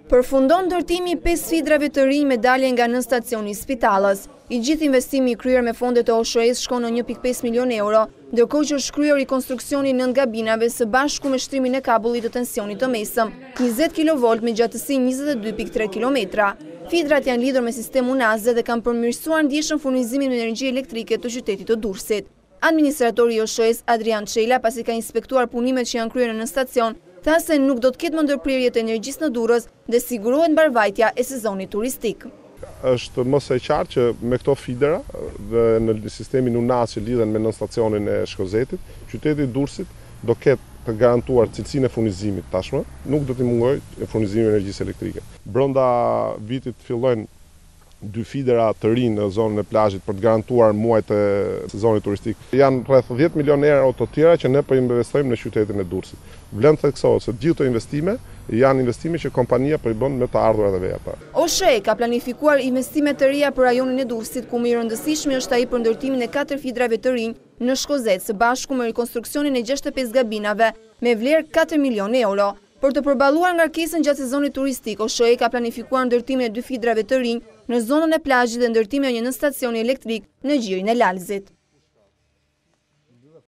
Përfundon ndërtimi 5 fidrave të rinj me dalje nga nën stacioni Spitalës. I gjithë investimi i kryer me fondet e OSHE-s shkon në 1.5 milion euro, ndërkohë që është kryer rikonstruksioni 9 gabinave së bashku me shtrimin e kabullit të tensionit të mesëm, 20 kV me gjatësi 22.3 km. Fidrat janë lidhur me sistem unaze dhe kanë përmirësuar ndjeshëm furnizimin me energji elektrike të qytetit të Durrësit. Administratori i OSHE-s Adrian Çela, pasi ka inspektuar punimet që janë kryer në stacion, tha se nuk do të ketë më ndërprerje të energjisë në Durrës dhe sigurohet mbarvajtja e sezonit turistik. Është mos e qartë që me këto fidera dhe në sistemin UNAS që lidhen me nën stacionin e Shkozetit, qyteti i Durrësit do ketë të garantuar cilësinë e furnizimit tashmë, nuk do t'i mungojë furnizimi i energjisë elektrike. Brenda vitit fillojnë 2 fidera të rinj në zonën e plazhit për të garantuar muajt e sezonit turistik. Janë rreth 10 milion euro të tjera që ne po investojmë në qytetin e Durrësit. Vlen të theksohet se gjithë këto investime janë investime që kompania po i bën me të ardhurat e veta. OSHE ka planifikuar investime të reja për rajonin e Durrësit, ku më i rëndësishmi është ai për ndërtimin e 4 fidrave të rinj në Shkozet, së bashku me rikonstruksionin e 65 gabinave me vlerë 4 milion euro. Për të përballuar ngarkesën gjatë sezonit turistik, OSHE ka planifikuar ndërtimin e 2 fidrave të rinj në zonën e plazhit dhe ndërtimin e një stacioni elektrik në gjirin e Lalzit.